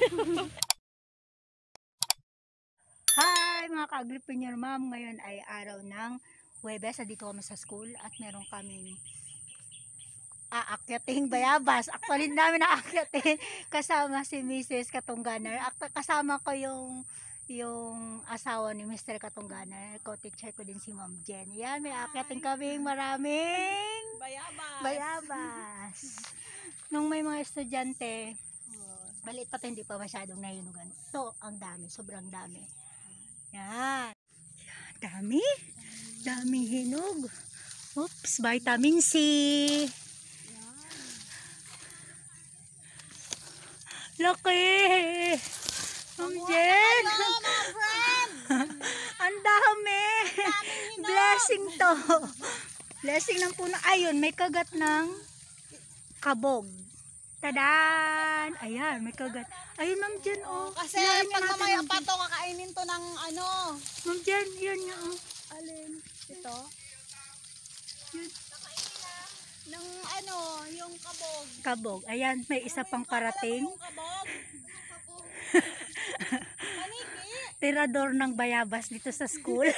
Hi mga ka-agripreneur ma'am, ngayon ay araw ng Huwebes. Dito kami sa school at meron kaming aakyating bayabas. Actually namin aakyatin kasama si Mrs. Katungganer. Kasama ko yung asawa ni Mr. Katungganer. Co-teacher ko din si Ma'am Jen. Yan, may aakyating kaming maraming bayabas. Nung may mga estudyante, maliit pa ito, hindi pa masyadong nahinugan. Ito, ang dami, sobrang dami. Yan. Dami. Daming hinog. Oops, vitamin C. Laki. Ma'am Jen. Ang dami. Blessing to. Blessing ng puno. Ayun, may kagat ng kabog. Tadan! Ayan, may kagat. Ayun, Ma'am Jen, oh. Kasi pag mamaya pa to, kakainin to ng ano. Ma'am Jen, yun nga, oh. Alin? Ito? Yun. Ng ano, yung kabog. Kabog. Ayan, may isa pang parating. Yung kabog. Paniki. Tirador ng bayabas dito sa school.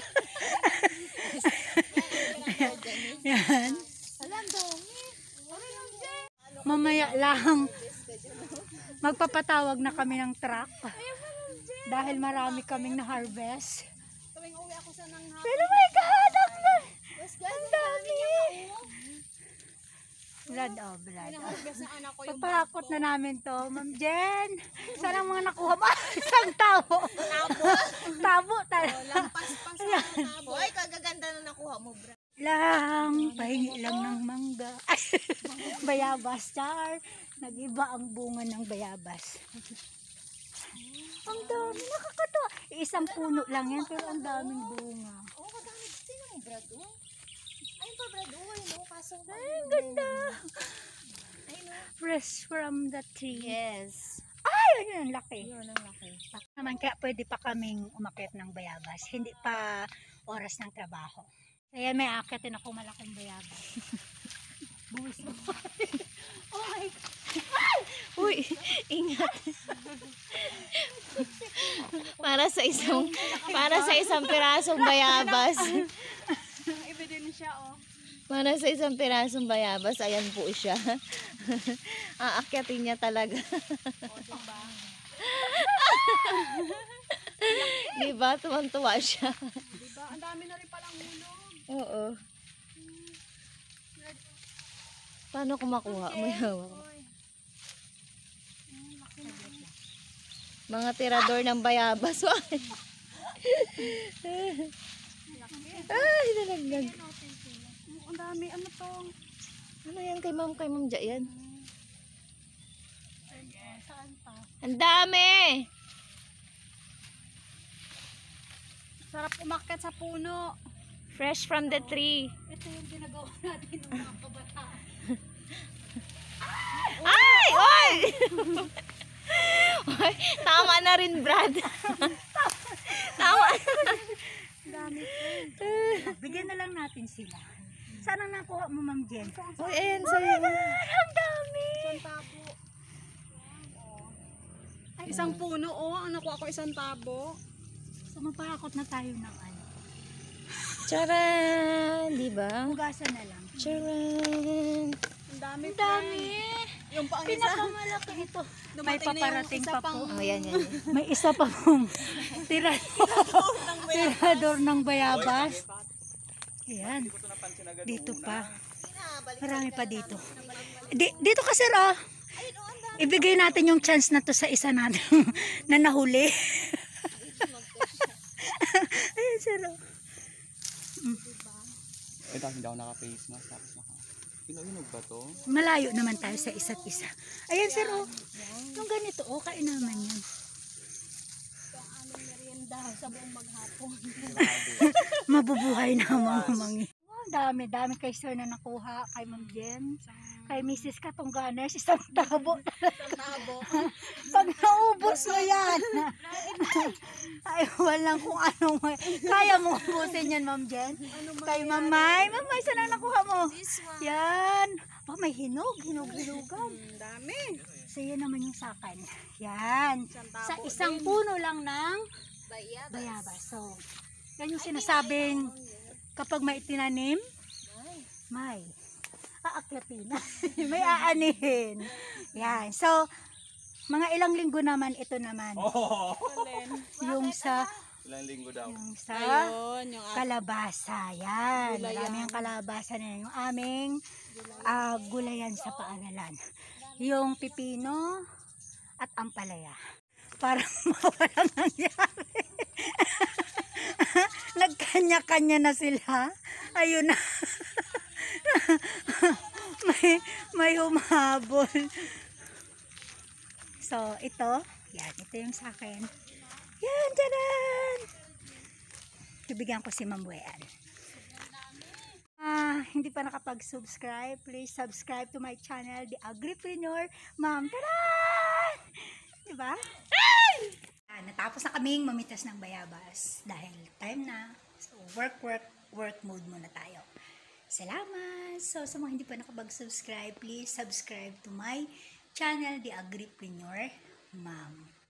Yan. Alam dong. Mamaya lang. Magpapatawag na kami ng truck. Dahil marami kaming na-harvest. Tuwing uwi ako sa nang hapon. Pero my God! Ang dami! Blood, oh, blood. Pinaharvest ng anak ko yung Papakot na namin to, Ma'am Jen. Sana mga nakuha ba? Isang tabo. Tabo talaga. lampas-pas na tabo. Ay, kagaganda na nakuha mo, bro. Pahingi lang ng mangga. Bayabas, char. Nag-iba ang bunga ng bayabas. Ang dami, nakakatawa. Isang puno lang yan, pero ang daming bunga. Oo, kadami. Sino yung brado? Ayun pa, brado. Ayun, no? Kaso, Ay, ang ganda. ayun, no? Fresh from the tree. Yes. Ay, yun, ang laki. Yun ang laki. Naman, kaya pwede pa kaming umakyat ng bayabas. Hindi pa oras ng trabaho. Kaya may akyatin ako malaking bayabas. Buwis mo. Oh my God. Uy, ingat. para sa isang pirasong bayabas. Ebidensya, oh. Para sa isang pirasong bayabas, ayan po siya. Aakyatin niya talaga. Diba? Tuwang-tuwa siya. Diba? Ang dami na rin palang hulog. Oo. Paano ko makuha? May hawak. Mga tirador ng bayabas. Ay, nalaglag. Ang dami, ano to? Ano yan kay Ma'am Ja yan? Saan pa? Ang dami! Sarap umakyat sa puno. Fresh from the tree. Ito yung ginagawa natin ng mga kabataan. Ay! Oy! Oy, tama na rin, Brad. Tama na. Dami po. Bigyan na lang natin sila. Saan ang nakuha mo, Ma'am Jen? Uy, ayan sa'yo. Ang dami! Isang puno, oh. Ang nakuha ko isang tabo. So, magpakakot na tayo ng ano. Charan! Diba? Hugasan na lang. Charan! Ang dami. Ang dami! Yung pa ang isa. Pinakamalaki ito. May paparating pa po. Oh, yan, yan. May isa pa pong tirador ng bayabas. Ayan. Dito pa. Marami pa dito. Dito kasi ra. Ibigay natin yung chance na to sa isa natin na nahuli. Ayan sir. Eh, tapos hindi ako naka-face mask. Tapos Hinog ba to? Malayo naman tayo sa isa't isa. Ayan sir, oh. Yung ganito, okay naman yan. Sa buong maghapon. Mabubuhay na mga mangi. Dami kay sir na nakuha, kay Ma'am Jen, kay Mrs. Katungganer, isang tabo. Pag naubos mo yan, ay walang kung anong, kaya mo ubusin yan, Ma'am Jen. Kay Mamay, saan ang nakuha mo? Yan. Oh, may hinugan. Dami. So, yan naman yung sa akin. Yan. Isang Sa tabo isang din. puno lang ng Bayabas. bayabas. So, yan yung sinasabing kapag may itinanim, may aaklatin. May aanihin. Yan. So, mga ilang linggo naman ito naman. Oh! Alin? Yung sa Ilang linggo daw. yung sa Ayun, yung kalabasa. Yan. Gulayan. Marami ang kalabasa na yung aming gulayan sa paaralan. Yung pipino at ampalaya. Parang mawalang nangyari. Nagkanya-kanya na sila. Ayun na. may humabol. So, ito. Yan. Ito yung sa akin. Yan. Tadaan! Bibigyan ko si Ma'am Wean. Hindi pa nakapag-subscribe, please subscribe to my channel, The Agripreneur Ma'am. Tadaan! Diba? Natapos na kaming mamitas ng bayabas dahil time na. So, work mode muna tayo. Salamat! So, sa mga hindi pa nakapag-subscribe, please subscribe to my channel, The Agripreneur Ma'am.